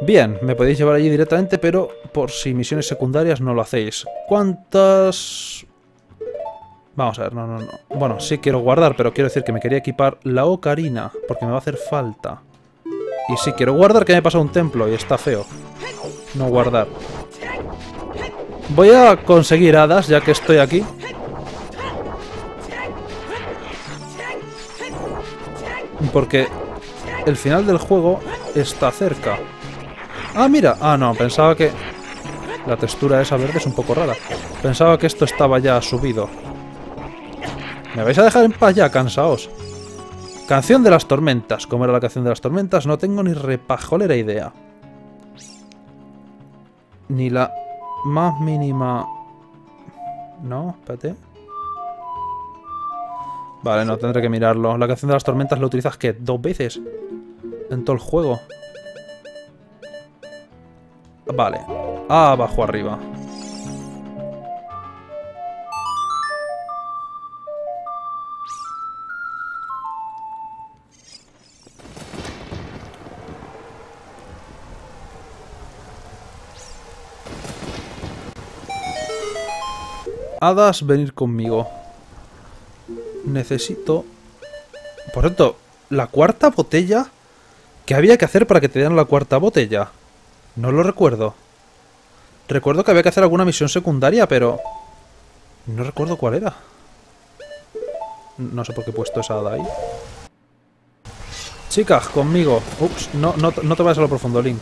Bien, me podéis llevar allí directamente, pero por si misiones secundarias no lo hacéis. ¿Cuántas...? Vamos a ver, no. Bueno, sí quiero guardar, pero quiero decir que me quería equipar la ocarina, porque me va a hacer falta. Y sí quiero guardar, que me he pasado un templo y está feo no guardar. Voy a conseguir hadas, ya que estoy aquí. Porque el final del juego está cerca. Ah, mira. Ah, no, pensaba que... La textura esa verde es un poco rara. Pensaba que esto estaba ya subido. ¿Me vais a dejar en paz ya, cansaos? Canción de las tormentas. ¿Cómo era la canción de las tormentas? No tengo ni repajolera idea. Ni la más mínima... No, espérate. Vale, no, tendré que mirarlo. La canción de las tormentas la utilizas, ¿qué? ¿2 veces? En todo el juego. Vale. Abajo arriba. Hadas, venir conmigo. Necesito... Por cierto, la cuarta botella... ¿Qué había que hacer para que te dieran la cuarta botella? No lo recuerdo. Recuerdo que había que hacer alguna misión secundaria, pero... No recuerdo cuál era. No sé por qué he puesto esa hada ahí. Chicas, conmigo. Ups, no te vayas a lo profundo, Link.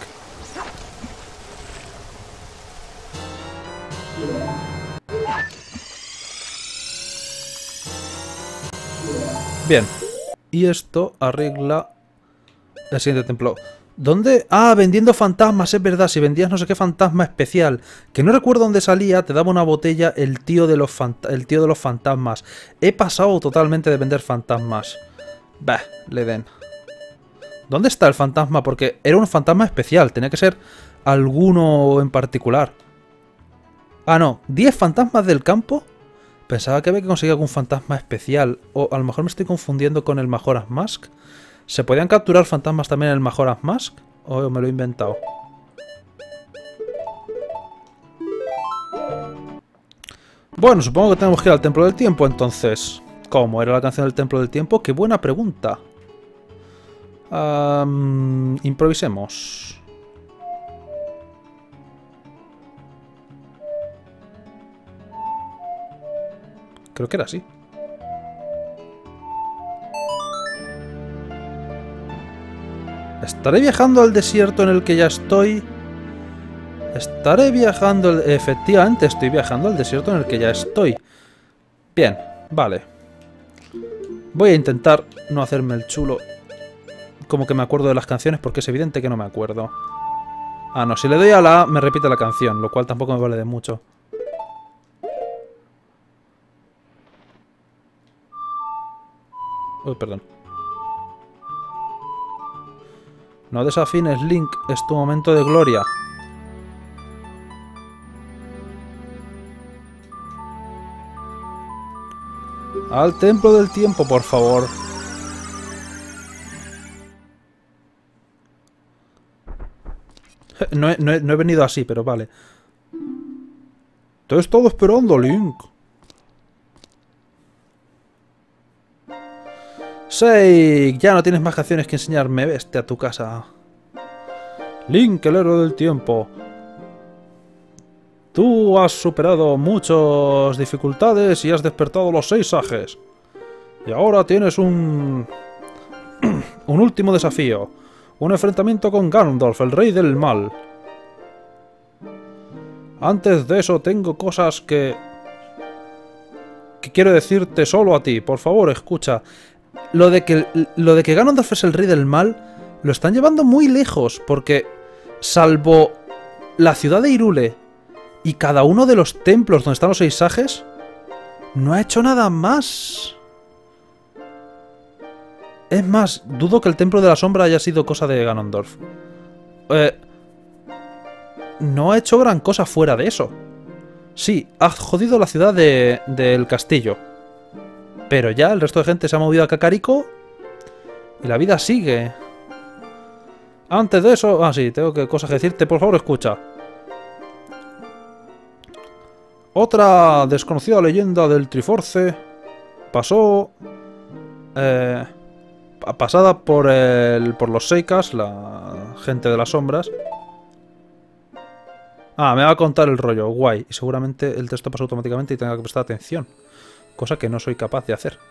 Bien. Y esto arregla el siguiente templo. ¿Dónde? Ah, vendiendo fantasmas, es verdad. Si vendías no sé qué fantasma especial, que no recuerdo dónde salía, te daba una botella el tío de los fantasmas. He pasado totalmente de vender fantasmas. Bah, le den. ¿Dónde está el fantasma? Porque era un fantasma especial. Tenía que ser alguno en particular. Ah, no. 10 fantasmas del campo. Pensaba que había que conseguir algún fantasma especial. O a lo mejor me estoy confundiendo con el Majora's Mask. ¿Se podían capturar fantasmas también en el Majora's Mask? ¿O me lo he inventado? Bueno, supongo que tenemos que ir al Templo del Tiempo, entonces. ¿Cómo era la canción del Templo del Tiempo? ¡Qué buena pregunta! Improvisemos. Creo que era así. ¿Estaré viajando al desierto en el que ya estoy? Estaré viajando... Efectivamente, estoy viajando al desierto en el que ya estoy. Bien, vale. Voy a intentar no hacerme el chulo. Como que me acuerdo de las canciones, porque es evidente que no me acuerdo. Ah, no, si le doy a la A, me repite la canción, lo cual tampoco me vale de mucho. Uy, perdón. No desafines, Link, es tu momento de gloria. Al Templo del Tiempo, por favor. No he venido así, pero vale. Te he estado esperando, Link. Sei, ya no tienes más canciones que enseñarme. Vete a tu casa. Link, el héroe del tiempo. Tú has superado muchas dificultades y has despertado los 6 sages. Y ahora tienes un último desafío. Un enfrentamiento con Ganondorf, el rey del mal. Antes de eso tengo cosas que quiero decirte solo a ti. Por favor, escucha. Lo de que Ganondorf es el rey del mal lo están llevando muy lejos, porque salvo la ciudad de Hyrule y cada uno de los templos donde están los 6 sages, no ha hecho nada más. Es más, dudo que el templo de la sombra haya sido cosa de Ganondorf. No ha hecho gran cosa fuera de eso. Sí, ha jodido la ciudad del castillo. Pero ya el resto de gente se ha movido a Kakariko y la vida sigue. Antes de eso... Ah, sí, tengo cosas que decirte. Por favor, escucha. Otra desconocida leyenda del Triforce pasó... pasada por los Seikas, la gente de las sombras. Ah, me va a contar el rollo, guay. Y seguramente el texto pasa automáticamente y tenga que prestar atención. Cosa que no soy capaz de hacer.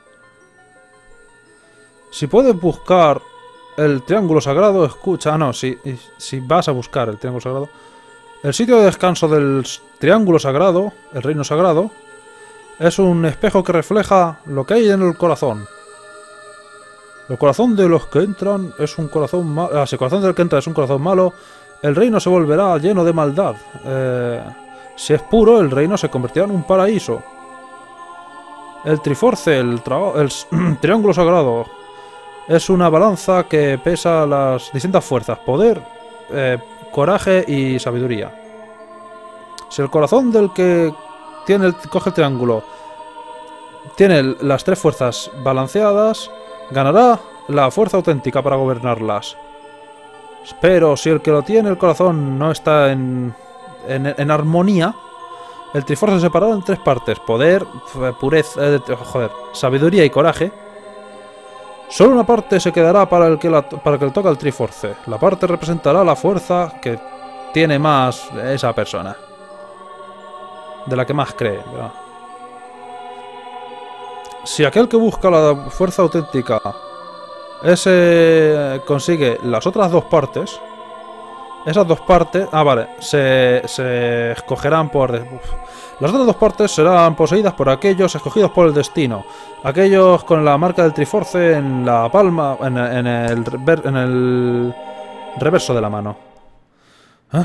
Si puedes buscar el triángulo sagrado, escucha... Ah, no, si vas a buscar el triángulo sagrado... El sitio de descanso del triángulo sagrado, el reino sagrado, es un espejo que refleja lo que hay en el corazón. El corazón de los que entran es un corazón malo... si el corazón del que entra es un corazón malo, el reino se volverá lleno de maldad. Si es puro, el reino se convertirá en un paraíso. El Triforce, el triángulo sagrado, es una balanza que pesa las distintas fuerzas, poder, coraje y sabiduría. Si el corazón del que coge el triángulo tiene las tres fuerzas balanceadas, ganará la fuerza auténtica para gobernarlas. Pero si el que lo tiene el corazón no está en armonía, el Triforce se separará en tres partes: poder, pureza, sabiduría y coraje. Solo una parte se quedará para el que le toca el Triforce. La parte representará la fuerza que tiene más esa persona, de la que más cree, ¿verdad? Si aquel que busca la fuerza auténtica consigue las otras dos partes, esas dos partes... Ah, vale, se escogerán por... Las otras dos partes serán poseídas por aquellos escogidos por el destino. Aquellos con la marca del Triforce en la palma, en el reverso de la mano. ¿Eh?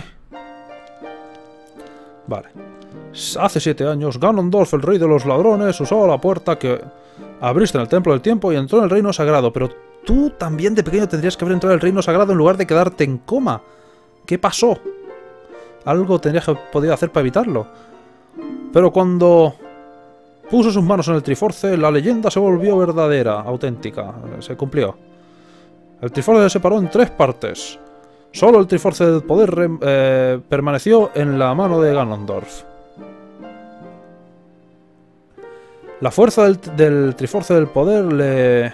Vale. Hace 7 años, Ganondorf, el rey de los ladrones, usó la puerta que abriste en el Templo del Tiempo y entró en el Reino Sagrado. Pero tú también de pequeño tendrías que haber entrado en el Reino Sagrado en lugar de quedarte en coma. ¿Qué pasó? Algo tendrías que podido hacer para evitarlo. Pero cuando puso sus manos en el Triforce, la leyenda se volvió verdadera, auténtica. Se cumplió. El Triforce se separó en 3 partes. Solo el Triforce del poder permaneció en la mano de Ganondorf. La fuerza del Triforce del poder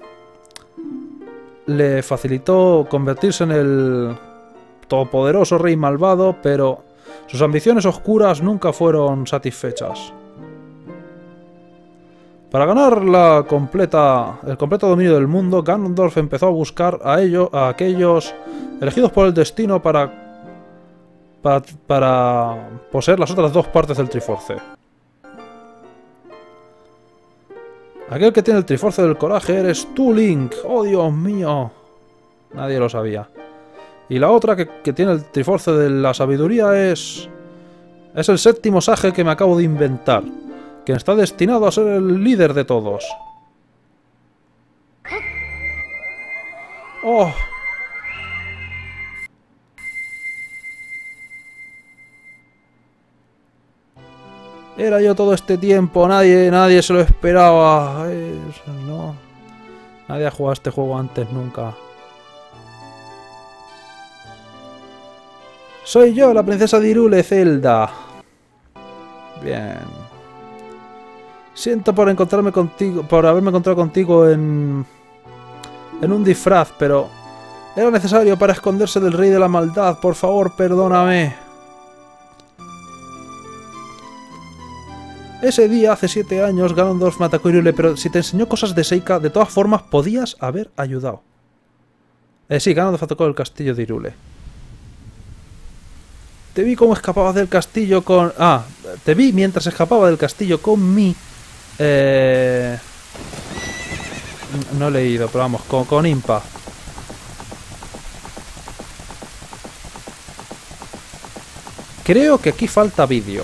le facilitó convertirse en el todopoderoso rey malvado, pero sus ambiciones oscuras nunca fueron satisfechas. Para ganar el completo dominio del mundo, Ganondorf empezó a buscar a aquellos elegidos por el destino para poseer las otras dos partes del Triforce. Aquel que tiene el Triforce del coraje eres tú, Link. ¡Oh, Dios mío! Nadie lo sabía. Y la otra que tiene el Triforce de la sabiduría es el 7º Sage que me acabo de inventar, quien está destinado a ser el líder de todos. ¡Oh! Era yo todo este tiempo, nadie se lo esperaba. No. Nadie ha jugado a este juego antes nunca. Soy yo, la princesa de Hyrule, Zelda. Bien. Siento por haberme encontrado contigo en un disfraz, pero era necesario para esconderse del rey de la maldad. Por favor, perdóname. Ese día, hace 7 años, Ganondorf me atacó Hyrule, pero si te enseñó cosas de Seika, de todas formas, podías haber ayudado. Sí, Ganondorf atacó el castillo de Hyrule. Te vi cómo escapabas del castillo con... Ah, te vi mientras escapaba del castillo con mi... No he leído, pero vamos, con Impa. Creo que aquí falta vídeo.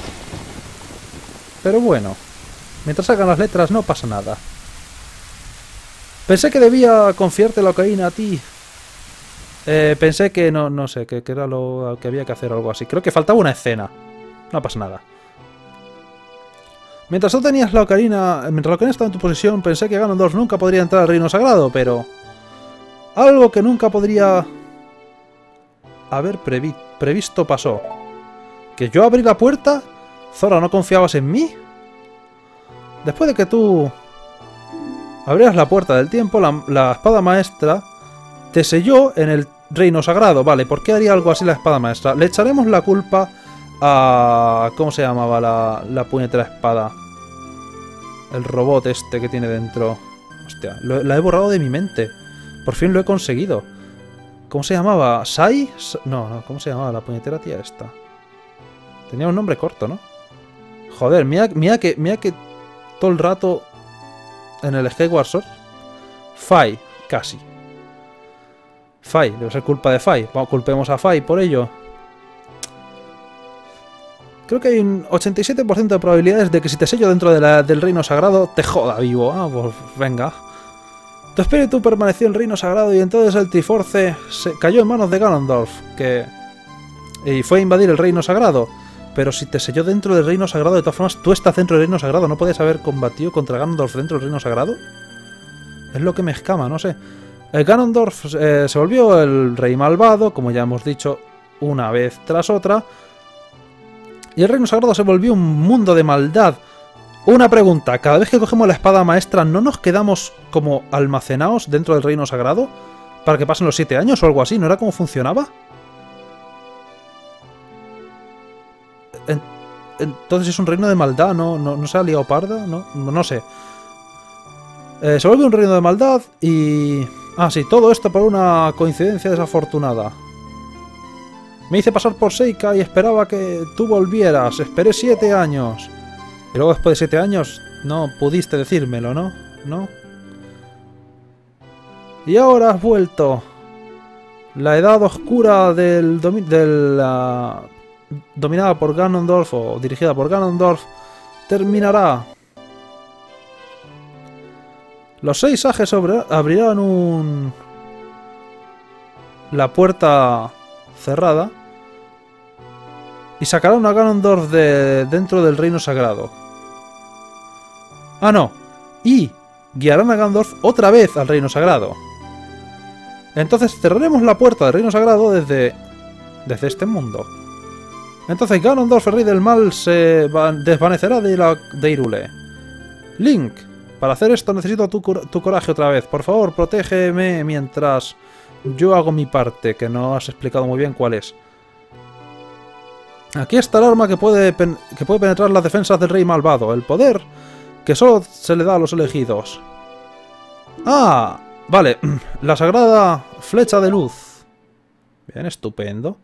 Pero bueno, mientras hagan las letras no pasa nada. Pensé que debía confiarte la Ocarina a ti. Pensé que no sé, que era lo que había que hacer o algo así. Creo que faltaba una escena. No pasa nada. Mientras tú tenías la Ocarina, mientras la Ocarina estaba en tu posesión, pensé que Ganondorf nunca podría entrar al Reino Sagrado, pero... algo que nunca podría haber previsto pasó. ¿Que yo abrí la puerta? Zora, ¿no confiabas en mí? Después de que tú abrieras la puerta del tiempo, la espada maestra te selló en el reino sagrado. Vale, ¿por qué haría algo así la espada maestra? Le echaremos la culpa a... ¿Cómo se llamaba la puñetera espada? El robot este que tiene dentro. Hostia, la he borrado de mi mente. Por fin lo he conseguido. ¿Cómo se llamaba? ¿Sai? No, ¿cómo se llamaba la puñetera tía esta? Tenía un nombre corto, ¿no? Joder, mira que todo el rato en el Skyward Sword. Fai, casi. Fai, debe ser culpa de Fai. Vamos, culpemos a Fai por ello. Creo que hay un 87% de probabilidades de que si te sello dentro del reino sagrado, te joda vivo. Ah, pues venga. Tu espíritu permaneció en el reino sagrado y entonces el Triforce cayó en manos de Ganondorf, y fue a invadir el reino sagrado. Pero si te selló dentro del reino sagrado, de todas formas, tú estás dentro del reino sagrado. ¿No puedes haber combatido contra Ganondorf dentro del reino sagrado? Es lo que me escama, no sé. Ganondorf se volvió el rey malvado, como ya hemos dicho, una vez tras otra. Y el reino sagrado se volvió un mundo de maldad. Una pregunta, cada vez que cogemos la espada maestra, ¿no nos quedamos como almacenados dentro del reino sagrado? ¿Para que pasen los 7 años o algo así? ¿No era cómo funcionaba? Entonces es un reino de maldad, ¿no se ha liado parda? No sé. Se vuelve un reino de maldad y... Ah, sí, todo esto por una coincidencia desafortunada. Me hice pasar por Sheikah y esperaba que tú volvieras. Esperé 7 años. Y luego después de 7 años no pudiste decírmelo, ¿no? ¿No? Y ahora has vuelto. La edad oscura dominada por Ganondorf o dirigida por Ganondorf terminará. Los 6 sages abrirán la puerta cerrada y sacarán a Ganondorf dentro del reino sagrado. Ah, no. Y guiarán a Ganondorf otra vez al reino sagrado. Entonces cerraremos la puerta del reino sagrado desde este mundo. Entonces Ganondorf, el rey del mal, se desvanecerá de Hyrule. Link, para hacer esto necesito tu coraje otra vez. Por favor, protégeme mientras yo hago mi parte, que no has explicado muy bien cuál es. Aquí está el arma que puede penetrar las defensas del rey malvado. El poder que solo se le da a los elegidos. Ah, vale. La sagrada flecha de luz. Bien, estupendo.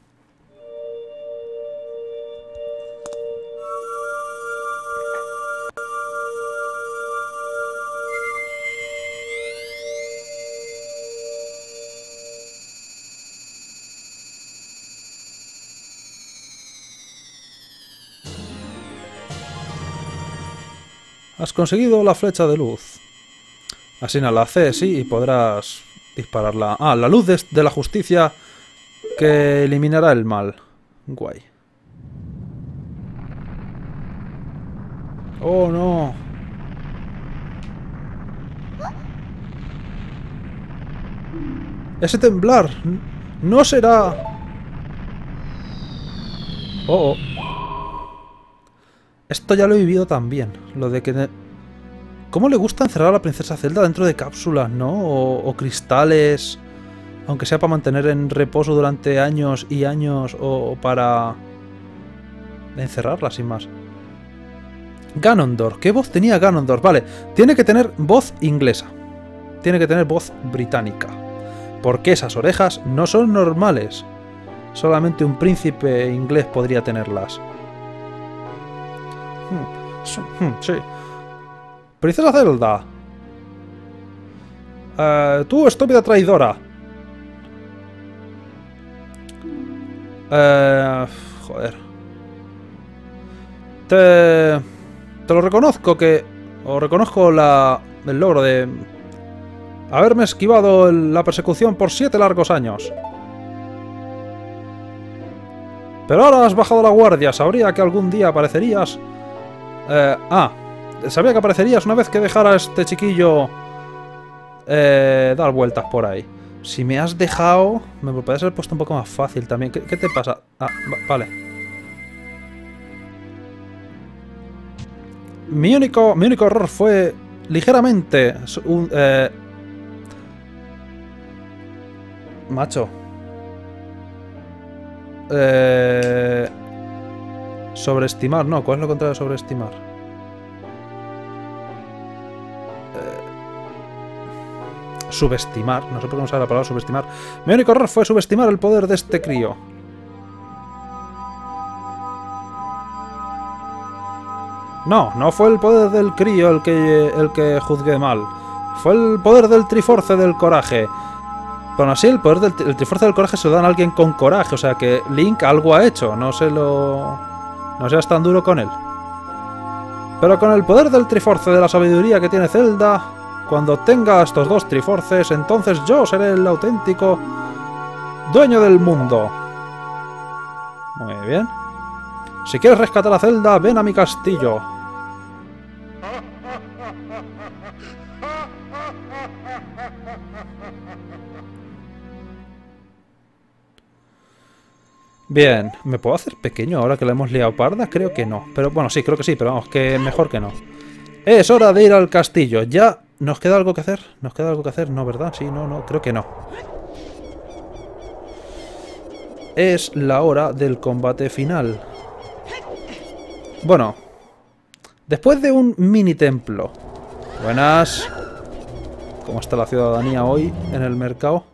Has conseguido la flecha de luz. Así la haces, sí, y podrás dispararla. Ah, la luz de la justicia que eliminará el mal. Guay. Oh, no. Ese temblar no será... Oh, oh. Esto ya lo he vivido también. Lo de que... ¿Cómo le gusta encerrar a la princesa Zelda dentro de cápsulas, no? O cristales... Aunque sea para mantener en reposo durante años y años o para... encerrarla sin más. Ganondorf. ¿Qué voz tenía Ganondorf? Vale, tiene que tener voz inglesa. Tiene que tener voz británica. Porque esas orejas no son normales. Solamente un príncipe inglés podría tenerlas. Sí. Princesa Zelda. Tú, estúpida traidora. Joder. Te lo reconozco reconozco el logro de haberme esquivado la persecución por 7 largos años. Pero ahora has bajado la guardia. Sabría que algún día aparecerías. Sabía que aparecerías una vez que dejara a este chiquillo dar vueltas por ahí. Si me has dejado... Me podrías haber puesto un poco más fácil también. ¿Qué te pasa? Ah, vale. Mi único error fue... Ligeramente... Macho. Sobreestimar, no. ¿Cuál es lo contrario de sobreestimar? Subestimar. No sé por qué no sabe la palabra subestimar. Mi único error fue subestimar el poder de este crío. No fue el poder del crío el que juzgué mal. Fue el poder del Triforce del coraje. Pero aún así, el poder del Triforce del coraje se lo dan a alguien con coraje. O sea que Link algo ha hecho. No seas tan duro con él. Pero con el poder del Triforce de la sabiduría que tiene Zelda, cuando tenga estos dos Triforces, entonces yo seré el auténtico dueño del mundo. Muy bien. Si quieres rescatar a Zelda, ven a mi castillo. Bien, ¿me puedo hacer pequeño ahora que la hemos liado parda? Creo que no. Pero bueno, sí, creo que sí, pero vamos, que mejor que no. Es hora de ir al castillo. ¿Ya nos queda algo que hacer? ¿Nos queda algo que hacer? No, ¿verdad? Sí, no, creo que no. Es la hora del combate final. Bueno, después de un mini templo. Buenas. ¿Cómo está la ciudadanía hoy en el mercado?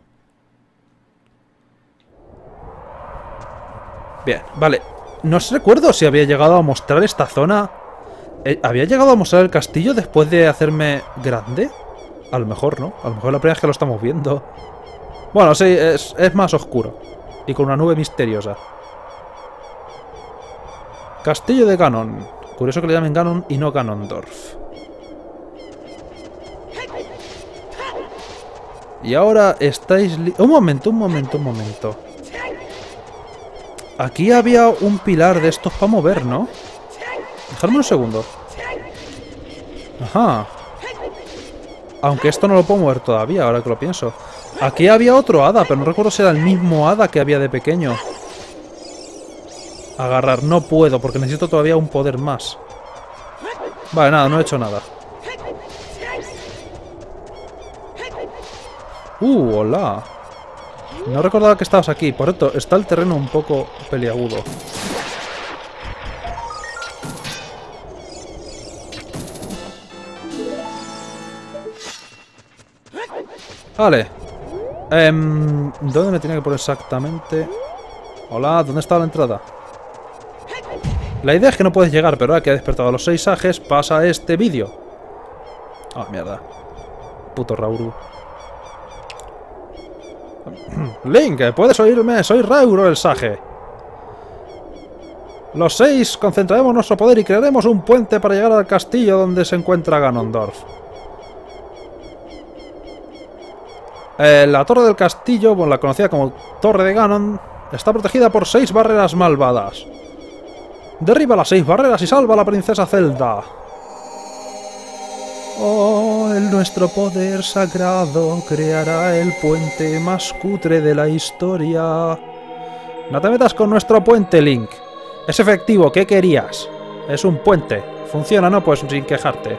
Bien, vale. No recuerdo si había llegado a mostrar esta zona. ¿Había llegado a mostrar el castillo después de hacerme grande? A lo mejor no. A lo mejor la primera vez que lo estamos viendo. Bueno, sí, es más oscuro. Y con una nube misteriosa. Castillo de Ganon. Curioso que le llamen Ganon y no Ganondorf. Y ahora estáis... Un momento. Aquí había un pilar de estos para mover, ¿no? Dejadme un segundo. Ajá. Aunque esto no lo puedo mover todavía, ahora que lo pienso. Aquí había otro hada, pero no recuerdo si era el mismo hada que había de pequeño. Agarrar, no puedo, porque necesito todavía un poder más. Vale, nada, no he hecho nada. Hola. No recordaba que estabas aquí. Por esto, está el terreno un poco peliagudo. Vale. ¿Dónde me tenía que poner exactamente? Hola, ¿dónde está la entrada? La idea es que no puedes llegar, pero ahora que ha despertado a los 6 ajes, pasa este vídeo. Ah, mierda. Puto Rauru. Link, ¿puedes oírme? Soy Rauro el Sage. Los 6 concentraremos nuestro poder y crearemos un puente para llegar al castillo donde se encuentra Ganondorf. La torre del castillo, bueno, la conocida como Torre de Ganon, está protegida por 6 barreras malvadas. Derriba las 6 barreras y salva a la princesa Zelda. Oh, nuestro poder sagrado creará el puente más cutre de la historia. No te metas con nuestro puente, Link. Es efectivo, ¿qué querías? Es un puente. Funciona, ¿no? Pues sin quejarte.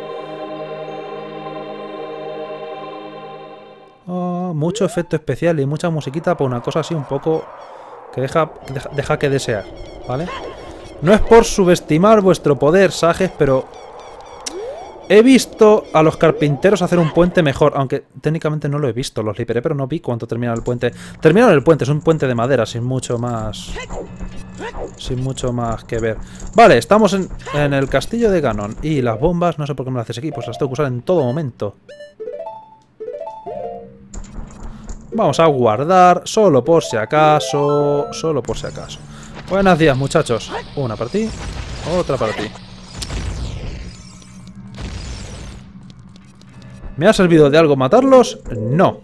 Oh, mucho efecto especial y mucha musiquita para una cosa así un poco que deja que desear, ¿vale? No es por subestimar vuestro poder, Sages, pero he visto a los carpinteros hacer un puente mejor, aunque técnicamente no lo he visto, los liberé, pero no vi cuánto terminaron el puente. Terminaron el puente, es un puente de madera, sin mucho más que ver. Vale, estamos en el castillo de Ganon. Y las bombas, no sé por qué me las haces aquí, pues las tengo que usar en todo momento. Vamos a guardar, solo por si acaso. Buenos días, muchachos. Una para ti, otra para ti. ¿Me ha servido de algo matarlos? No.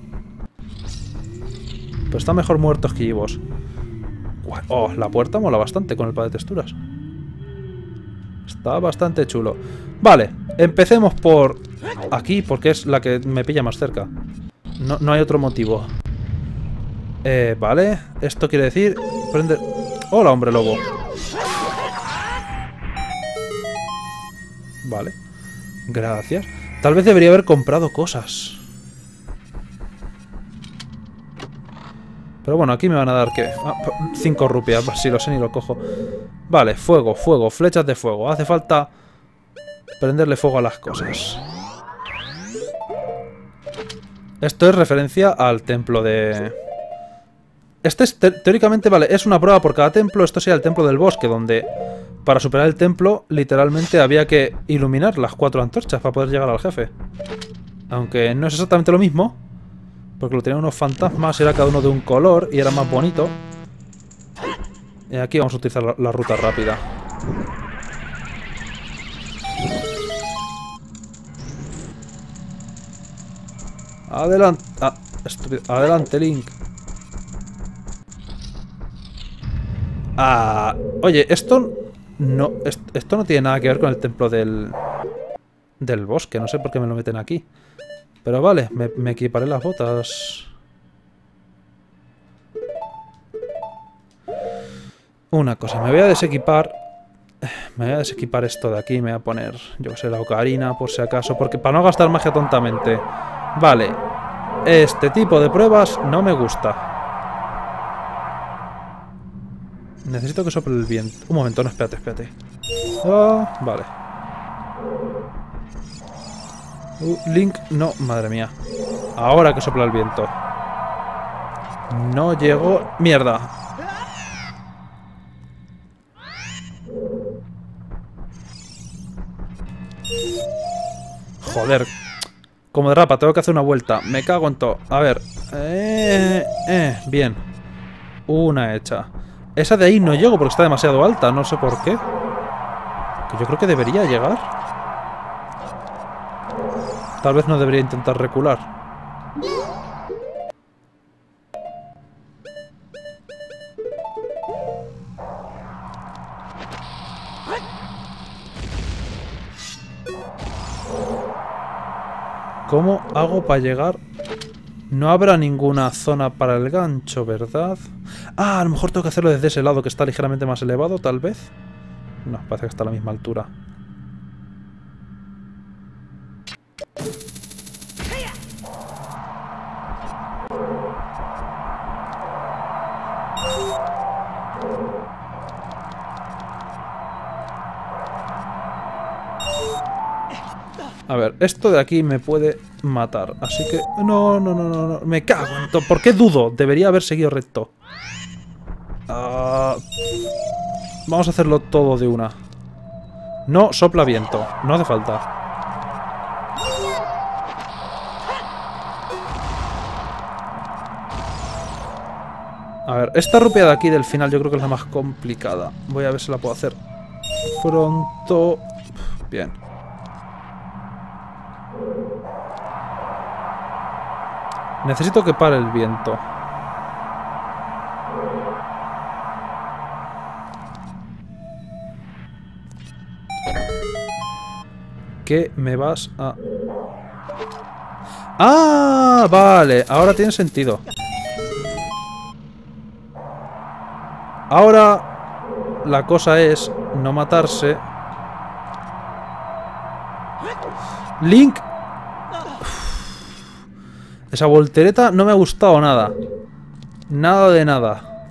Pero están mejor muertos que vivos. Oh, la puerta mola bastante con el par de texturas. Está bastante chulo. Vale, empecemos por aquí, porque es la que me pilla más cerca. No hay otro motivo. Vale. Esto quiere decir... Prende... Hola, hombre lobo. Vale. Gracias. Tal vez debería haber comprado cosas. Pero bueno, aquí me van a dar, ¿qué? 5 rupias, si lo sé ni lo cojo. Vale, fuego, fuego, flechas de fuego. Hace falta prenderle fuego a las cosas. Esto es referencia al templo de... Este es, teóricamente, vale, es una prueba por cada templo. Esto sería el templo del bosque, donde para superar el templo, literalmente había que iluminar las 4 antorchas para poder llegar al jefe. Aunque no es exactamente lo mismo. Porque lo tenían unos fantasmas, era cada uno de un color y era más bonito. Y aquí vamos a utilizar la ruta rápida. Adelante. Estúpido. Adelante, Link. Oye, esto no tiene nada que ver con el templo del bosque. No sé por qué me lo meten aquí. Pero vale, me equiparé las botas. Una cosa, me voy a desequipar. Me voy a desequipar esto de aquí. Me voy a poner, yo que sé, la ocarina por si acaso. Porque para no gastar magia tontamente. Vale. Este tipo de pruebas no me gusta. Necesito que sople el viento. Un momento, no, espérate. Vale. Link, no, madre mía. Ahora que sopla el viento. No llego. ¡Mierda! Joder. Como derrapa, tengo que hacer una vuelta. Me cago en todo. A ver. Bien. Una hecha. Esa de ahí no llego porque está demasiado alta. No sé por qué. Que yo creo que debería llegar. Tal vez no debería intentar recular. ¿Cómo hago para llegar? No habrá ninguna zona para el gancho, ¿verdad? A lo mejor tengo que hacerlo desde ese lado que está ligeramente más elevado, tal vez. No, parece que está a la misma altura. A ver, esto de aquí me puede matar. Así que... No. Me cago en todo. ¿Por qué dudo? Debería haber seguido recto. Vamos a hacerlo todo de una. No sopla viento. No hace falta. A ver, esta rupia de aquí del final yo creo que es la más complicada. Voy a ver si la puedo hacer pronto. Bien. Necesito que pare el viento. ¿Qué me vas a...? ¡Ah! Vale, ahora tiene sentido. Ahora la cosa es no matarse. Link. Esa voltereta no me ha gustado nada. Nada de nada.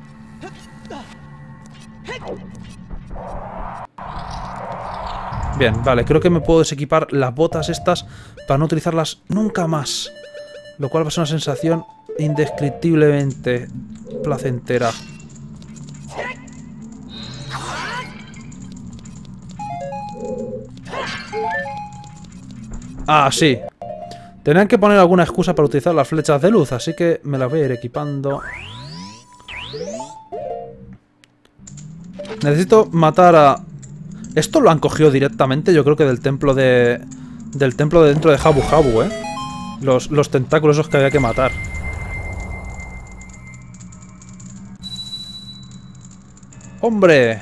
Bien, vale, creo que me puedo desequipar las botas estas para no utilizarlas nunca más. Lo cual va a ser una sensación indescriptiblemente placentera. Ah, sí. Tenían que poner alguna excusa para utilizar las flechas de luz, así que me las voy a ir equipando. Necesito matar a... Esto lo han cogido directamente, yo creo que del templo de... Del templo de dentro de Jabu Jabu, ¿eh? Los tentáculos esos que había que matar. ¡Hombre!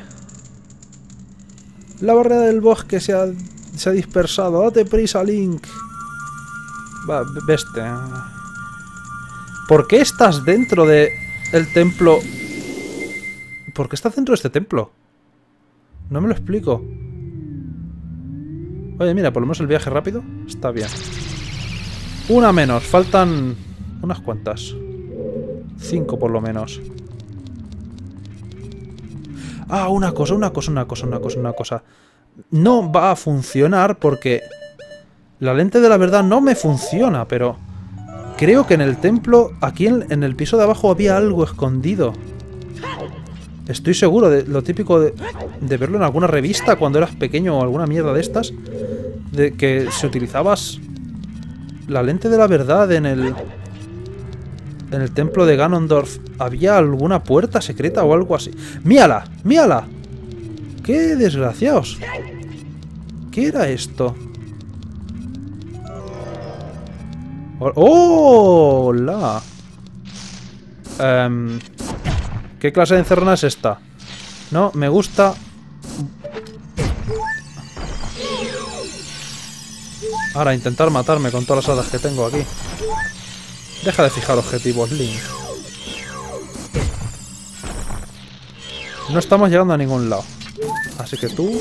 La barrera del bosque se ha dispersado. ¡Date prisa, Link! Va, veste. ¿Por qué estás dentro de el templo? ¿Por qué estás dentro de este templo? No me lo explico. Oye, mira, por lo menos el viaje rápido está bien. Una menos, faltan unas cuantas. 5 por lo menos. Ah, una cosa. No va a funcionar porque la lente de la verdad no me funciona, pero creo que en el templo, aquí en el piso de abajo había algo escondido. Estoy seguro de lo típico de verlo en alguna revista cuando eras pequeño o alguna mierda de estas. De que si utilizabas la lente de la verdad en el templo de Ganondorf, ¿había alguna puerta secreta o algo así? ¡Mírala! ¡Mírala! ¡Qué desgraciados! ¿Qué era esto? ¡Oh! ¡Hola! ¿Qué clase de encerrona es esta? No, me gusta. Ahora, intentar matarme con todas las hadas que tengo aquí. Deja de fijar objetivos, Link. No estamos llegando a ningún lado. Así que tú...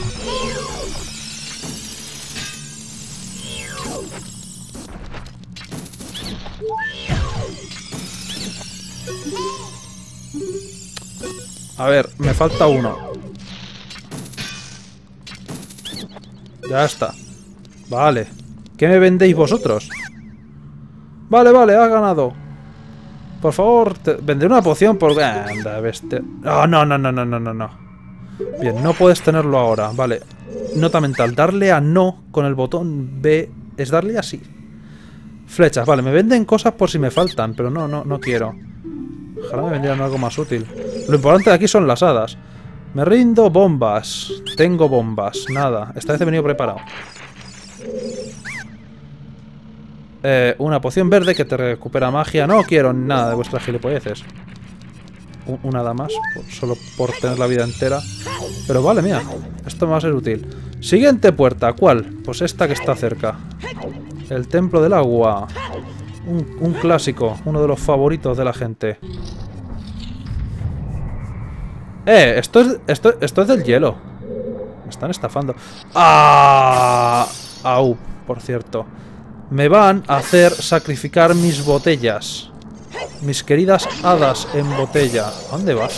A ver, me falta uno. Ya está. Vale. ¿Qué me vendéis vosotros? Vale, has ganado. Por favor, te vendré una poción por... Anda, bestia. Oh, no. Bien, no puedes tenerlo ahora. Vale. Nota mental. Darle a no con el botón B es darle así. Flechas. Vale, me venden cosas por si me faltan, pero no quiero. Ojalá me vendieran algo más útil. Lo importante de aquí son las hadas. Me rindo. Bombas. Tengo bombas. Nada. Esta vez he venido preparado. Una poción verde que te recupera magia. No quiero nada de vuestras gilipolleces. Una nada más. Solo por tener la vida entera. Pero vale, mira. Esto me va a ser útil. Siguiente puerta. ¿Cuál? Pues esta que está cerca. El templo del agua. Un clásico. Uno de los favoritos de la gente. Esto es del hielo. Me están estafando. ¡Ah! Au, por cierto. Me van a hacer sacrificar mis botellas. Mis queridas hadas en botella. ¿A dónde vas?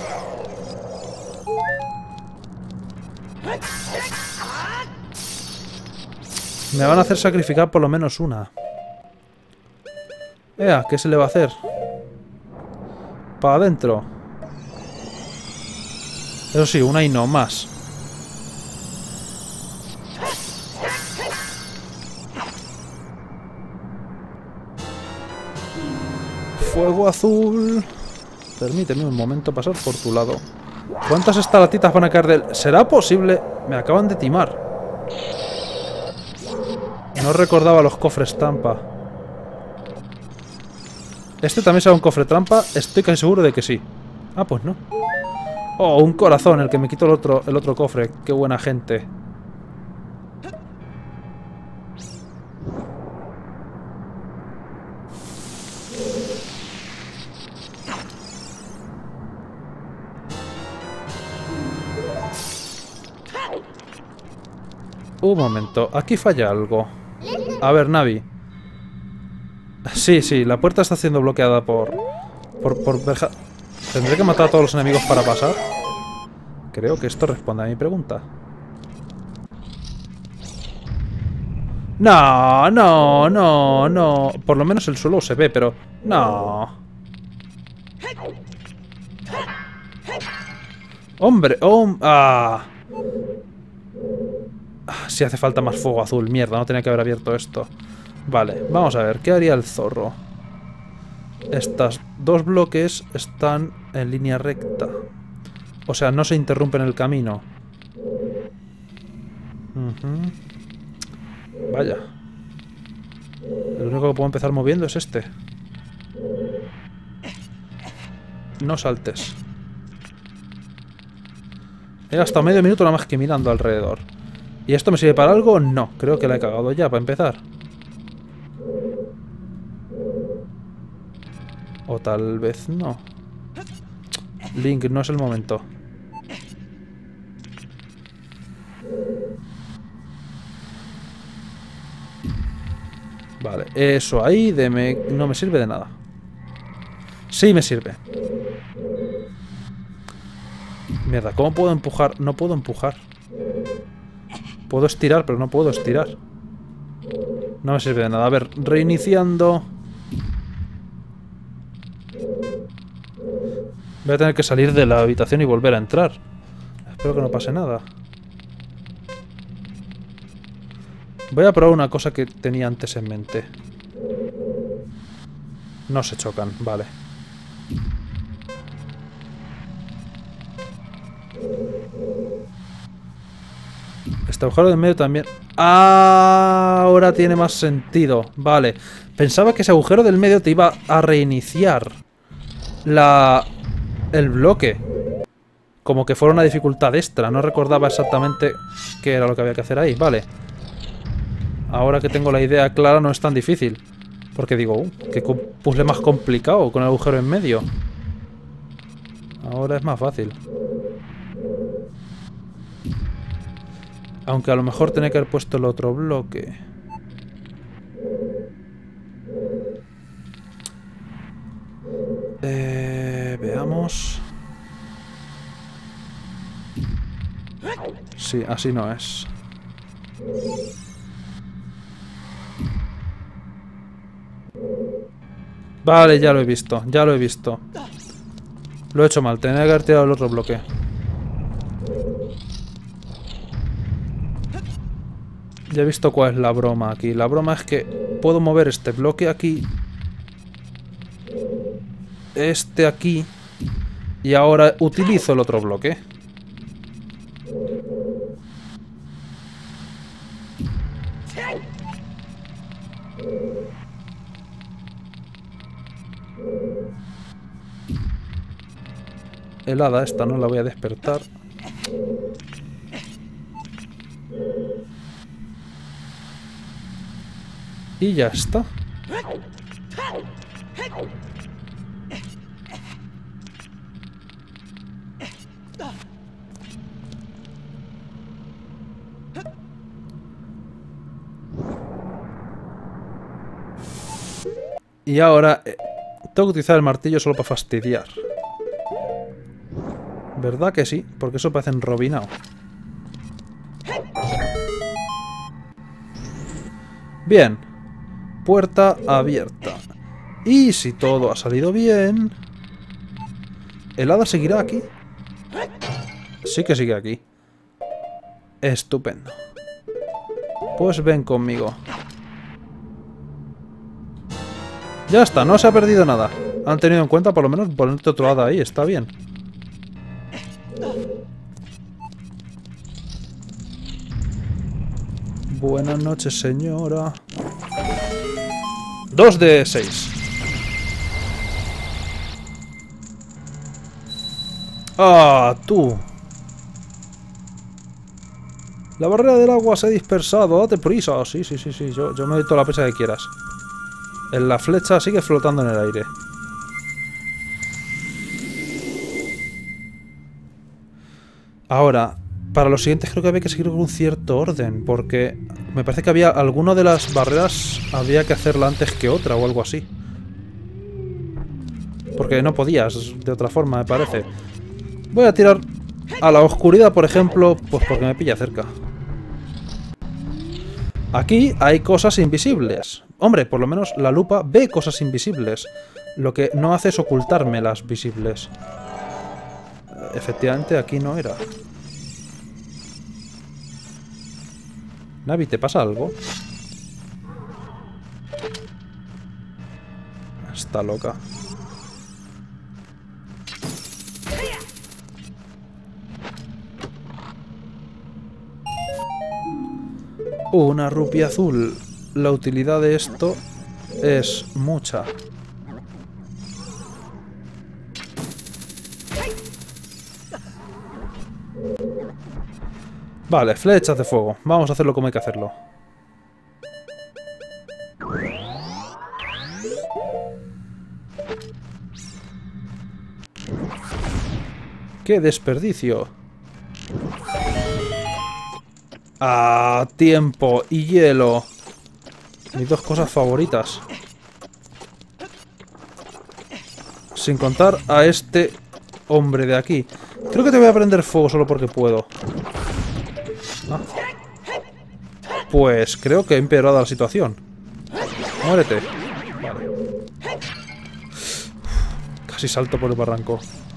Me van a hacer sacrificar por lo menos una. ¿Qué se le va a hacer? Para adentro. Eso sí, una y no más. Fuego azul. Permíteme un momento pasar por tu lado. ¿Cuántas estalactitas van a caer del...? ¿Será posible? Me acaban de timar. No recordaba los cofres trampa. ¿Este también será un cofre trampa? Estoy casi seguro de que sí. Ah, pues no. Oh, un corazón, el que me quitó el otro cofre. Qué buena gente. Un momento, aquí falla algo. A ver, Navi. Sí, la puerta está siendo bloqueada por verja. ¿Tendré que matar a todos los enemigos para pasar? Creo que esto responde a mi pregunta. No. Por lo menos el suelo se ve, pero... No. Hombre, si hace falta más fuego azul. Mierda, no tenía que haber abierto esto. Vale, vamos a ver. ¿Qué haría el zorro? Estos dos bloques están en línea recta. O sea, no se interrumpen el camino. Vaya. El único que puedo empezar moviendo es este. No saltes. He gastado medio minuto nada más que mirando alrededor. ¿Y esto me sirve para algo? No. Creo que la he cagado ya, para empezar. O tal vez no. Link, no es el momento. Vale, eso ahí no me sirve de nada. Sí me sirve. Mierda, ¿cómo puedo empujar? No puedo empujar. Puedo estirar, pero no puedo estirar. No me sirve de nada. A ver, reiniciando. Voy a tener que salir de la habitación y volver a entrar. Espero que no pase nada. Voy a probar una cosa que tenía antes en mente. No se chocan, vale. Este agujero de medio también... ¡Ah! Ahora tiene más sentido. Vale. Pensaba que ese agujero del medio te iba a reiniciar el bloque. Como que fuera una dificultad extra. No recordaba exactamente qué era lo que había que hacer ahí. Vale. Ahora que tengo la idea clara no es tan difícil. Porque digo, qué puzzle más complicado con el agujero en medio. Ahora es más fácil. Aunque a lo mejor tenía que haber puesto el otro bloque. Veamos. Sí, así no es. Vale, ya lo he visto, ya lo he visto. Lo he hecho mal, tenía que haber tirado el otro bloque. Ya he visto cuál es la broma aquí. La broma es que puedo mover este bloque aquí. Este aquí. Y ahora utilizo el otro bloque. El hada esta no la voy a despertar. Y ya está. Y ahora tengo que utilizar el martillo solo para fastidiar. ¿Verdad que sí? Porque eso parece enrobinado. Bien. Puerta abierta. Y si todo ha salido bien... ¿El hada seguirá aquí? Sí que sigue aquí. Estupendo. Pues ven conmigo. Ya está, no se ha perdido nada. Han tenido en cuenta por lo menos ponerte otro hada ahí, está bien. Buenas noches, señora. 2 de 6. ¡Ah, tú! La barrera del agua se ha dispersado. Date prisa. Sí. Yo me doy toda la prisa que quieras. La flecha sigue flotando en el aire. Ahora, para los siguientes creo que había que seguir con un cierto orden, porque me parece que había alguna de las barreras había que hacerla antes que otra o algo así. Porque no podías de otra forma, me parece. Voy a tirar a la oscuridad, por ejemplo, pues porque me pilla cerca. Aquí hay cosas invisibles. Hombre, por lo menos la lupa ve cosas invisibles. Lo que no hace es ocultarme las visibles. Efectivamente, aquí no era. Navi, ¿te pasa algo? Está loca. Una rupia azul. La utilidad de esto es mucha. Vale, flechas de fuego. Vamos a hacerlo como hay que hacerlo. ¡Qué desperdicio! ¡Ah! Tiempo y hielo. Mis dos cosas favoritas. Sin contar a este hombre de aquí. Creo que te voy a prender fuego solo porque puedo. Ah. Pues creo que he empeorado la situación. Muérete. Vale. Casi salto por el barranco.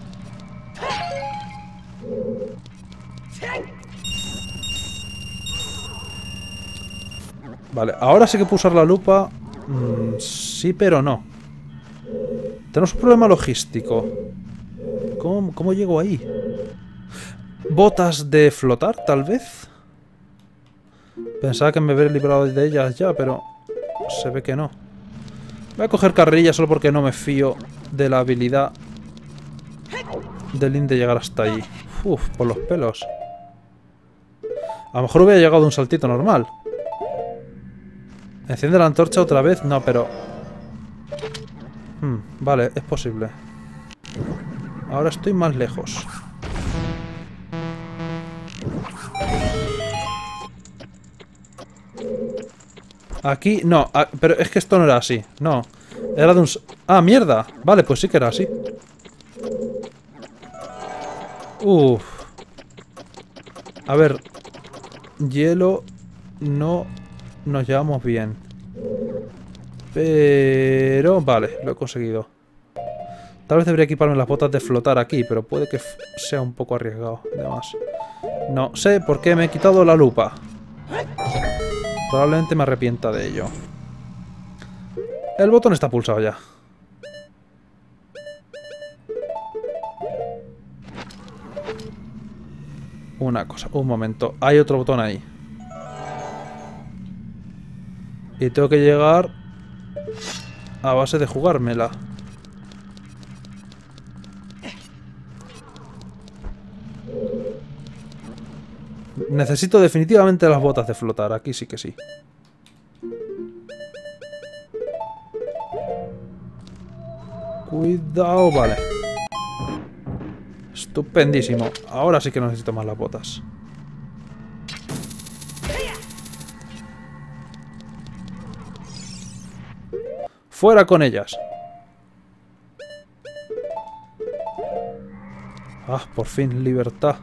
Vale, ahora sí que puedo usar la lupa. Sí, pero no. Tenemos un problema logístico. ¿Cómo llego ahí? ¿Botas de flotar, tal vez? Pensaba que me habría librado de ellas ya, pero se ve que no. Voy a coger carrerilla solo porque no me fío de la habilidad de Link de llegar hasta allí. Uf, por los pelos. A lo mejor hubiera llegado de un saltito normal. ¿Enciende la antorcha otra vez? No, pero... vale, es posible. Ahora estoy más lejos. Aquí... no, pero es que esto no era así. No, era de un... ¡ah, mierda! Vale, pues sí que era así. Uff. A ver... hielo... no... nos llevamos bien. Pero... vale, lo he conseguido. Tal vez debería equiparme las botas de flotar aquí, pero puede que sea un poco arriesgado. Además, no sé por qué me he quitado la lupa. Probablemente me arrepienta de ello. El botón está pulsado ya. Una cosa, un momento. Hay otro botón ahí. Y tengo que llegar a base de jugármela. Necesito definitivamente las botas de flotar. Aquí sí que sí. Cuidado, vale. Estupendísimo. Ahora sí que necesito más las botas. ¡Fuera con ellas! Ah, por fin, libertad.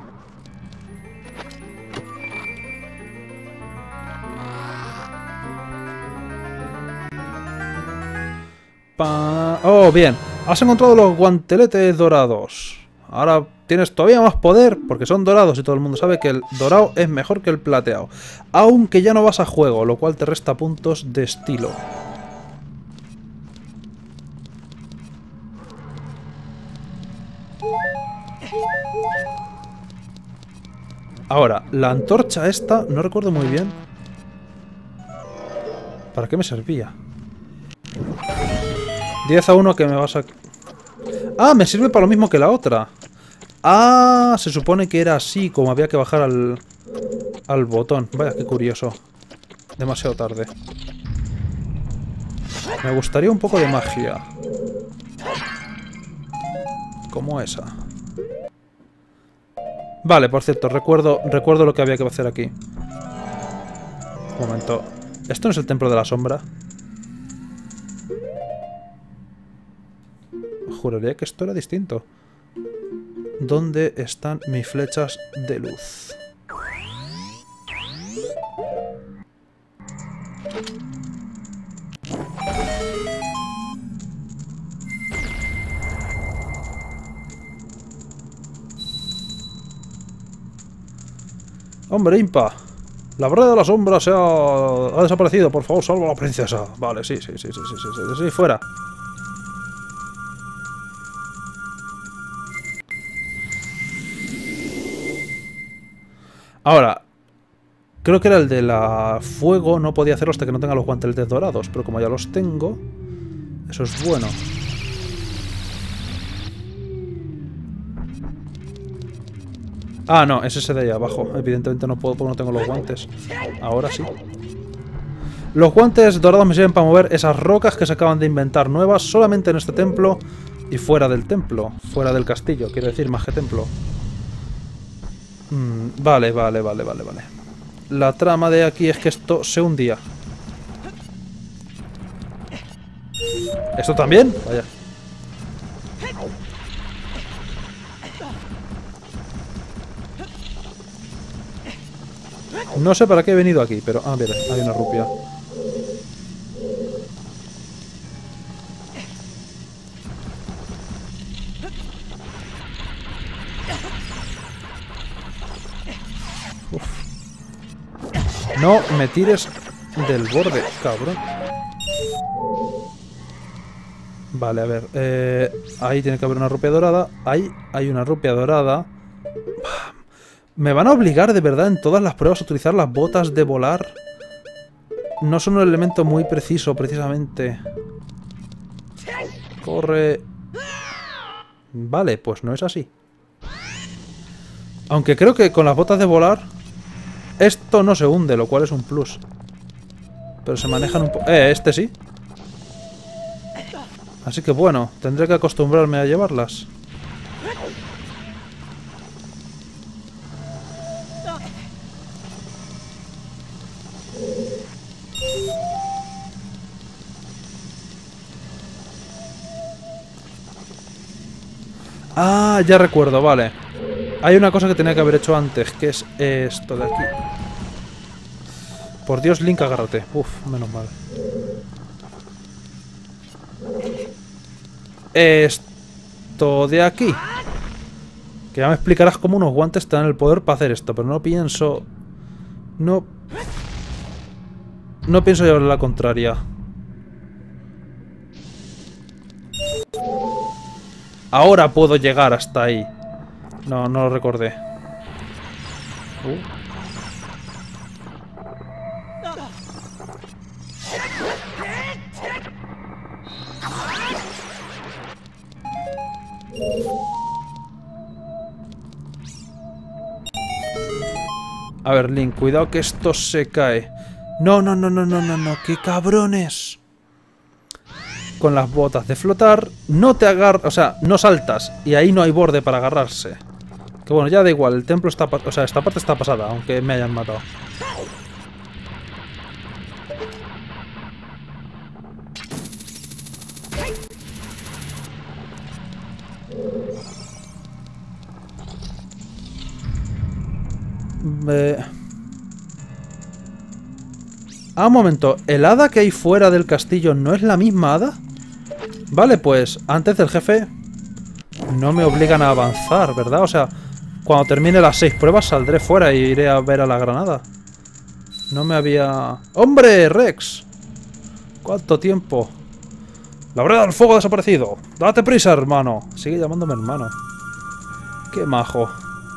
Oh, bien. Has encontrado los guanteletes dorados. Ahora tienes todavía más poder porque son dorados y todo el mundo sabe que el dorado es mejor que el plateado. Aunque ya no vas a juego, lo cual te resta puntos de estilo. Ahora, la antorcha esta, no recuerdo muy bien. ¿Para qué me servía? 10-1 que me vas a... ¡ah! Me sirve para lo mismo que la otra. ¡Ah! Se supone que era así, como había que bajar al botón. Vaya, qué curioso. Demasiado tarde. Me gustaría un poco de magia. Como esa. Vale, por cierto, recuerdo lo que había que hacer aquí. Un momento. ¿Esto no es el templo de la sombra? Juraría que esto era distinto. ¿Dónde están mis flechas de luz? ¡Hombre, Impa! La barrera de la sombra ha desaparecido. Por favor, salva a la princesa. Vale, sí, fuera. Ahora, creo que era el de la fuego. No podía hacerlo hasta que no tenga los guanteletes dorados. Pero como ya los tengo, eso es bueno. Ah, no, es ese de ahí abajo. Evidentemente no puedo porque no tengo los guantes. Ahora sí. Los guantes dorados me sirven para mover esas rocas que se acaban de inventar nuevas solamente en este templo Y fuera del templo. Fuera del castillo, quiero decir, más que templo. Vale. La trama de aquí es que esto se hundía. ¿Esto también? Vaya. No sé para qué he venido aquí, pero... Ah, mira, hay una rupia. Uf. No me tires del borde, cabrón. Vale, a ver. Ahí tiene que haber una rupia dorada. Ahí hay una rupia dorada. ¿Me van a obligar de verdad en todas las pruebas a utilizar las botas de volar? No son un elemento muy preciso, precisamente. Corre. Vale, pues no es así. Aunque creo que con las botas de volar esto no se hunde, lo cual es un plus. Pero se manejan un poco... este sí. Así que bueno, tendré que acostumbrarme a llevarlas. Ah, ya recuerdo, vale. Hay una cosa que tenía que haber hecho antes, que es esto de aquí. Por Dios, Link, agárrate. Uf, menos mal. Esto de aquí. Que ya me explicarás cómo unos guantes te dan el poder para hacer esto, pero no pienso... No pienso llevarle la contraria. Ahora puedo llegar hasta ahí. No lo recordé. A ver, Link, cuidado que esto se cae. No, qué cabrones. Con las botas de flotar, no te agarras, o sea, no saltas. Y ahí no hay borde para agarrarse. Que bueno, ya da igual, el templo está... O sea, esta parte está pasada, aunque me hayan matado. Ah, un momento. ¿El hada que hay fuera del castillo no es la misma hada? Vale, pues antes del jefe no me obligan a avanzar, ¿verdad? O sea, cuando termine las 6 pruebas saldré fuera y iré a ver a la granada. No me había... ¡Hombre, Rex! ¿Cuánto tiempo? La breda del fuego ha desaparecido. ¡Date prisa, hermano! Sigue llamándome hermano. ¡Qué majo!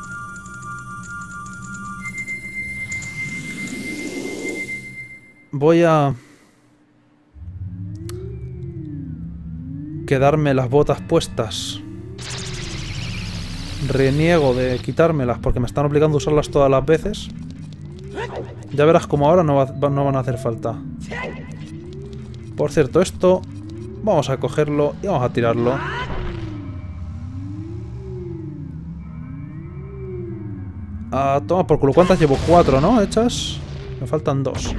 Voy a... quedarme las botas puestas. Reniego de quitármelas porque me están obligando a usarlas todas las veces. Ya verás como ahora no van a hacer falta. Por cierto, esto... vamos a cogerlo y vamos a tirarlo. Toma por culo. ¿Cuántas llevo? 4, ¿no? Hechas. Me faltan 2.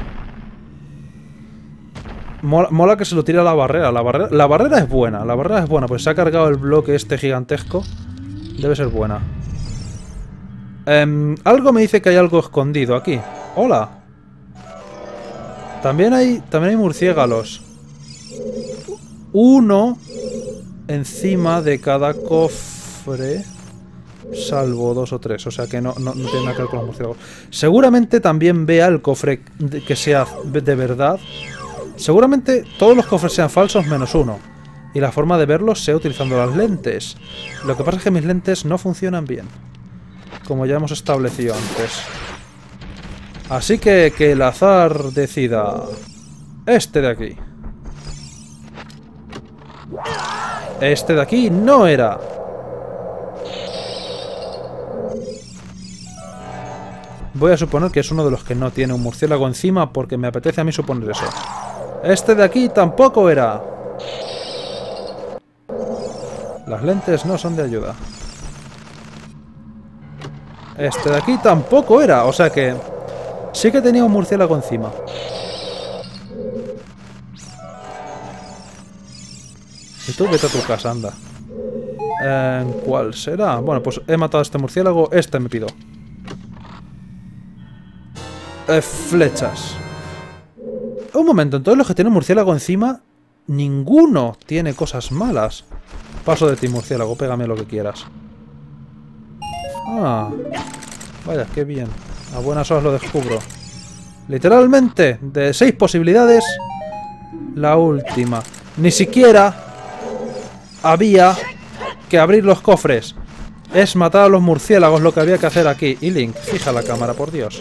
Mola que se lo tire a la barrera. La barrera es buena. La barrera es buena. Pues se ha cargado el bloque este gigantesco. Debe ser buena. Algo me dice que hay algo escondido aquí. ¡Hola! También hay murciélagos. Uno encima de cada cofre. Salvo 2 o 3. O sea que no tiene nada que ver con los murciélagos. Seguramente también vea el cofre que sea de verdad. Seguramente todos los cofres sean falsos menos uno. Y la forma de verlos sea utilizando las lentes. Lo que pasa es que mis lentes no funcionan bien. Como ya hemos establecido antes. Así que el azar decida. Este de aquí. Este de aquí no era. Voy a suponer que es uno de los que no tiene un murciélago encima porque me apetece a mí suponer eso. Este de aquí tampoco era. Las lentes no son de ayuda. Este de aquí tampoco era, o sea que... Sí que tenía un murciélago encima. Y tú vete a tu casa, anda. ¿Cuál será? Bueno, pues he matado a este murciélago. Este me pido. Flechas. Un momento, entonces los que tienen murciélago encima, ninguno tiene cosas malas. Paso de ti, murciélago, pégame lo que quieras. Ah, vaya, qué bien. A buenas horas lo descubro. Literalmente, de 6 posibilidades, la última. Ni siquiera había que abrir los cofres. Es matar a los murciélagos lo que había que hacer aquí. Y Link, fija la cámara, por Dios.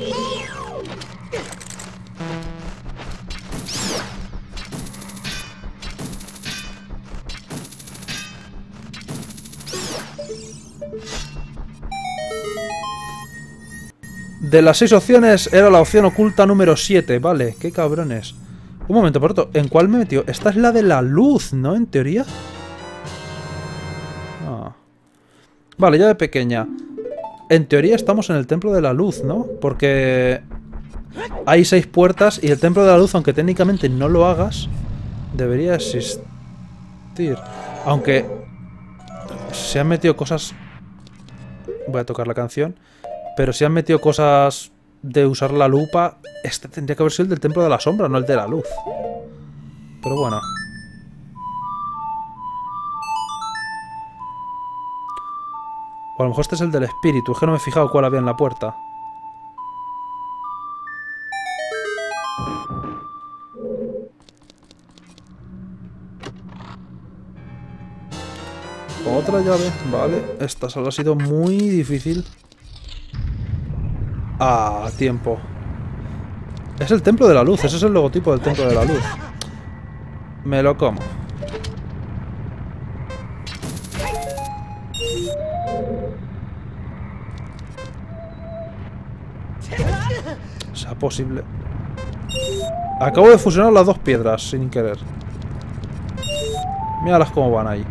De las 6 opciones era la opción oculta número 7. Vale, qué cabrones. Un momento, por otro, ¿en cuál me metió? Esta es la de la luz, ¿no? En teoría. Ah. Vale, ya de pequeña. En teoría estamos en el templo de la luz, ¿no? Porque hay 6 puertas y el templo de la luz, aunque técnicamente no lo hagas, debería existir. Aunque se han metido cosas... Voy a tocar la canción. Pero si han metido cosas de usar la lupa, este tendría que haber sido el del templo de la sombra, no el de la luz. Pero bueno. O a lo mejor este es el del espíritu. Es que no me he fijado cuál había en la puerta. Otra llave. Vale. Esta solo ha sido muy difícil. Ah, tiempo. Es el templo de la luz. Ese es el logotipo del templo de la luz. Me lo como. Sea posible. Acabo de fusionar las 2 piedras sin querer. Míralas cómo van ahí.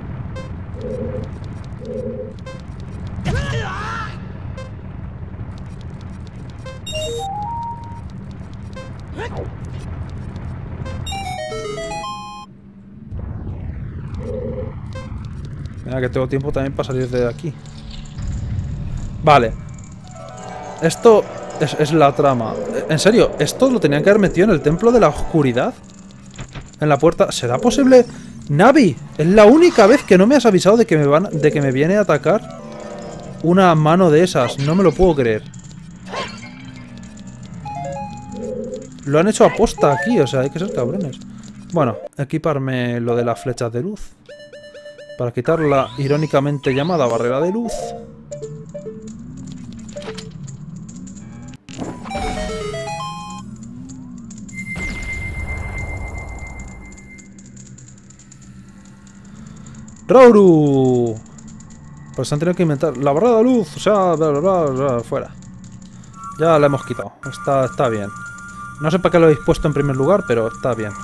Mira que tengo tiempo también para salir de aquí. Vale. Esto es la trama. En serio, ¿esto lo tenían que haber metido en el templo de la oscuridad? En la puerta. ¿Será posible? Navi, es la única vez que no me has avisado de que me viene a atacar una mano de esas. No me lo puedo creer. Lo han hecho aposta aquí, o sea, hay que ser cabrones. Bueno, equiparme lo de las flechas de luz. Para quitar la irónicamente llamada barrera de luz. ¡Rauru! Pues han tenido que inventar la barrera de luz, o sea, bla, bla, bla, bla, fuera. Ya la hemos quitado, está bien. No sé para qué lo habéis puesto en primer lugar, pero está bien.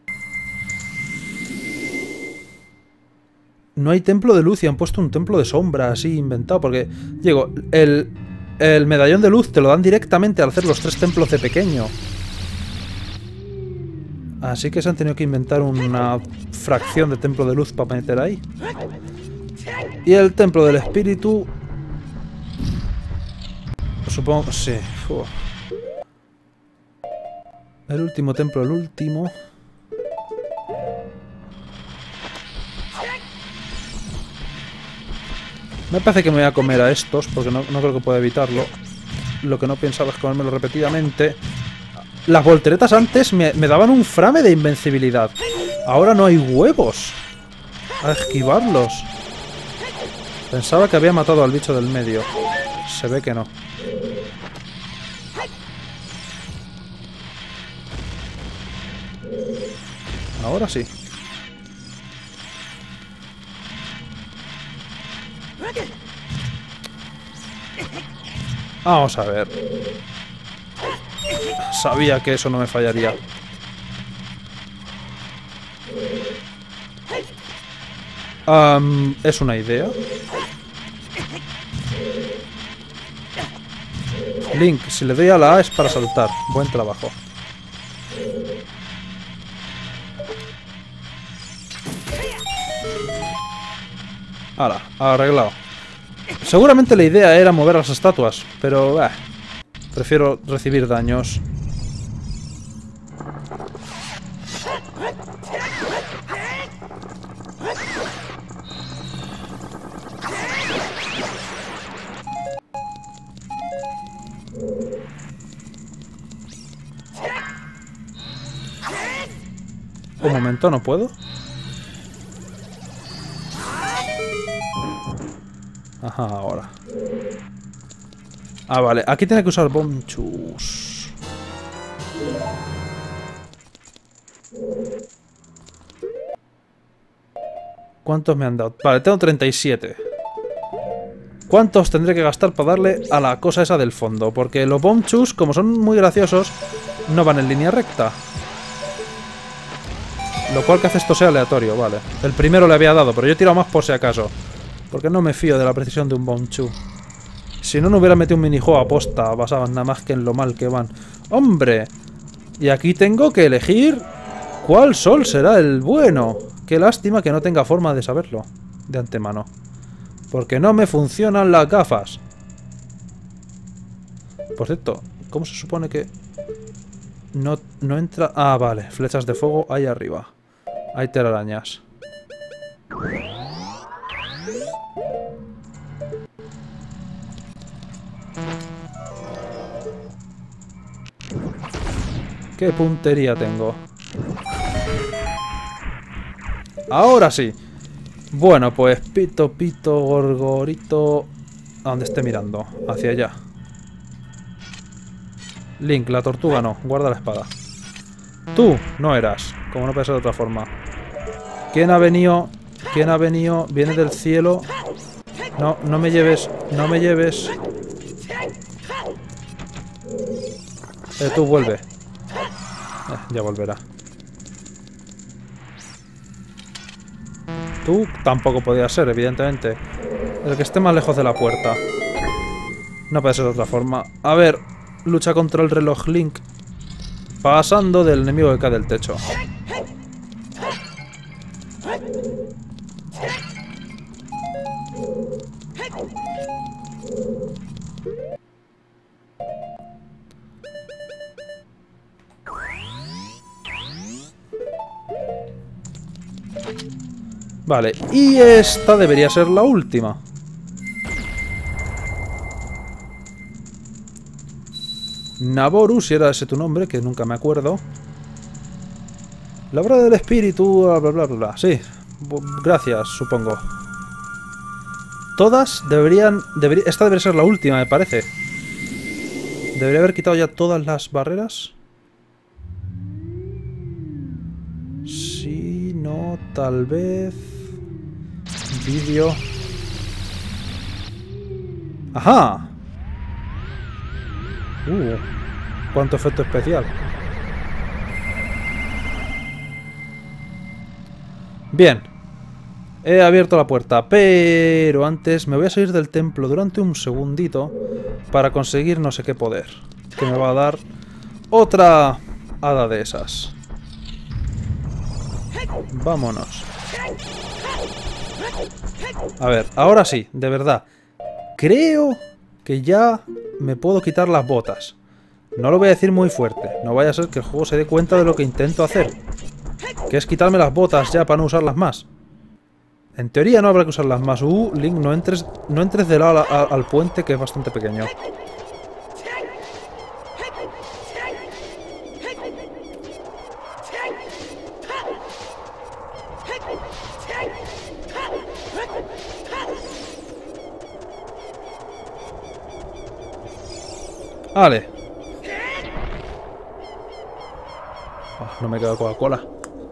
No hay templo de luz y han puesto un templo de sombra así inventado, porque, digo, el medallón de luz te lo dan directamente al hacer los 3 templos de pequeño. Así que se han tenido que inventar una fracción de templo de luz para meter ahí. Y el templo del espíritu... Supongo... sí. Uf. El último templo, el último... Me parece que me voy a comer a estos, porque no creo que pueda evitarlo. Lo que no pensaba es comérmelo repetidamente. Las volteretas antes me daban un frame de invencibilidad. Ahora no hay huevos a esquivarlos. Pensaba que había matado al bicho del medio. Se ve que no. Ahora sí. Vamos a ver. Sabía que eso no me fallaría. Es una idea. Link, si le doy a la A es para saltar. Buen trabajo. Ahora, arreglado. Seguramente la idea era mover las estatuas, pero prefiero recibir daños. Un momento, ¿no puedo? Ajá, ahora. Ah, vale. Aquí tiene que usar Bombchus. ¿Cuántos me han dado? Vale, tengo 37. ¿Cuántos tendré que gastar para darle a la cosa esa del fondo? Porque los Bombchus, como son muy graciosos, no van en línea recta. Lo cual que hace esto sea aleatorio, vale. El primero le había dado, pero yo he tirado más por si acaso. Porque no me fío de la precisión de un Bombchu. Si no, no hubiera metido un minijuego a posta, basado nada más que en lo mal que van. ¡Hombre! Y aquí tengo que elegir cuál sol será el bueno. Qué lástima que no tenga forma de saberlo de antemano. Porque no me funcionan las gafas. Por cierto, ¿cómo se supone que no entra? Ah, vale, flechas de fuego ahí arriba. Hay telarañas. ¿Qué puntería tengo? Ahora sí. Bueno, pues pito, pito, gorgorito. A donde esté mirando. Hacia allá. Link, la tortuga no. Guarda la espada. Tú no eras. Como no puede ser de otra forma. ¿Quién ha venido? ¿Quién ha venido? Viene del cielo. No, no me lleves. No me lleves. Tú vuelve. Ya volverá. Tú tampoco podías ser, evidentemente. El que esté más lejos de la puerta. No puede ser de otra forma. A ver, lucha contra el reloj Link. Pasando del enemigo que cae del techo. Vale, y esta debería ser la última. Naboru, si era ese tu nombre, que nunca me acuerdo. La obra del espíritu, bla bla bla bla. Sí, gracias, supongo. Todas deberían... esta debería ser la última, me parece. Debería haber quitado ya todas las barreras. Sí, no, tal vez... Vídeo... ¡Ajá! ¡Cuánto efecto especial! Bien. He abierto la puerta, pero antes me voy a salir del templo durante un segundito para conseguir no sé qué poder. Que me va a dar otra hada de esas. Vámonos. A ver, ahora sí, de verdad. Creo que ya me puedo quitar las botas. No lo voy a decir muy fuerte. No vaya a ser que el juego se dé cuenta de lo que intento hacer. Que es quitarme las botas ya para no usarlas más. En teoría no habrá que usarlas más. Link, no entres de lado al puente, que es bastante pequeño. Vale. Oh, no me queda Coca-Cola.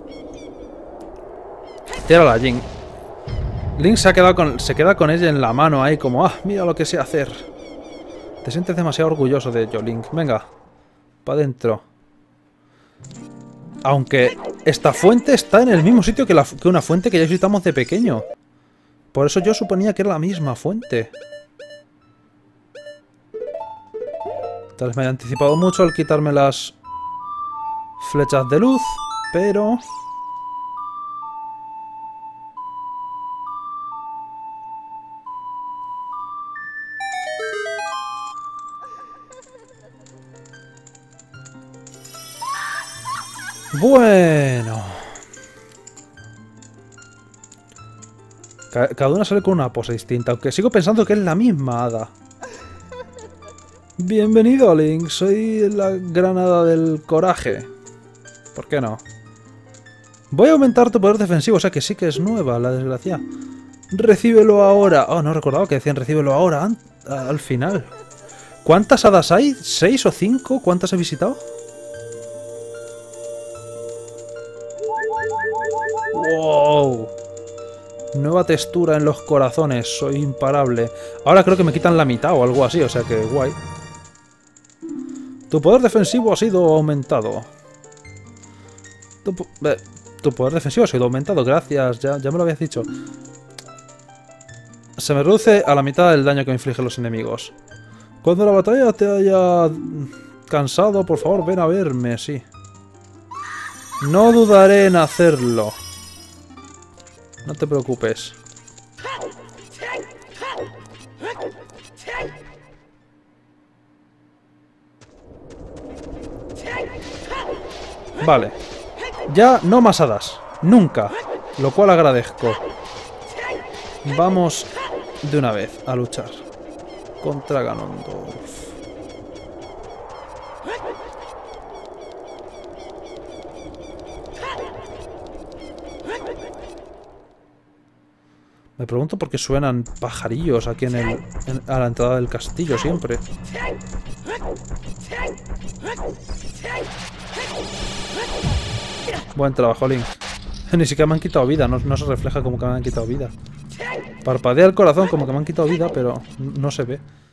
Tírala, Link. Link se queda con ella en la mano ahí como, ah, mira lo que sé hacer. Te sientes demasiado orgulloso de ello, Link. Venga, para adentro. Aunque esta fuente está en el mismo sitio que una fuente que ya visitamos de pequeño. Por eso yo suponía que era la misma fuente. Tal vez me haya anticipado mucho al quitarme las flechas de luz, pero... Bueno. Cada una sale con una pose distinta, aunque sigo pensando que es la misma hada. Bienvenido, Link. Soy la gran hada del coraje. ¿Por qué no? Voy a aumentar tu poder defensivo, o sea que sí que es nueva, la desgracia. Recíbelo ahora. Oh, no recordaba que decían recíbelo ahora al final. ¿Cuántas hadas hay? ¿6 o 5? ¿Cuántas he visitado? ¡Wow! Nueva textura en los corazones. Soy imparable. Ahora creo que me quitan la mitad o algo así, o sea que guay. Tu poder defensivo ha sido aumentado. Tu poder defensivo ha sido aumentado, gracias. Ya me lo habías dicho. Se me reduce a la mitad el daño que infligen los enemigos. Cuando la batalla te haya cansado, por favor, ven a verme, sí. No dudaré en hacerlo. No te preocupes. Vale. Ya no más hadas. Nunca. Lo cual agradezco. Vamos de una vez a luchar contra Ganondorf. Me pregunto por qué suenan pajarillos aquí a la entrada del castillo siempre. Buen trabajo, Link. Ni siquiera me han quitado vida, no se refleja como que me han quitado vida. Parpadea el corazón como que me han quitado vida, pero no se ve.